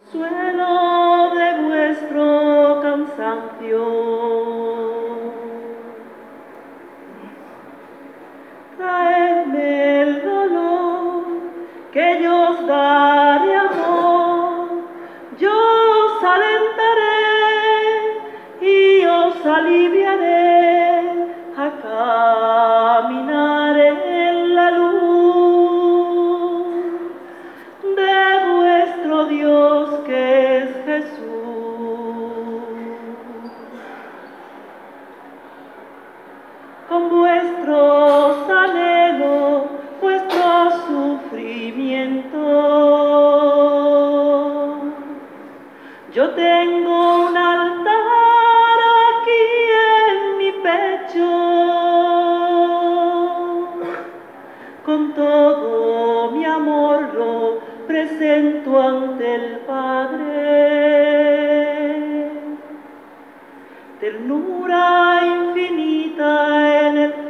Suelo de vuestro cansancio. Traedme el dolor que yo os daré amor, yo os alentaré y os aliviaré a caminar en la luz de vuestro Dios que es Jesús. Con vuestros anhelos, vuestro sufrimiento, yo tengo un altar aquí en mi pecho, con todo mi amor lo presento ante el Padre. Ternura infinita en el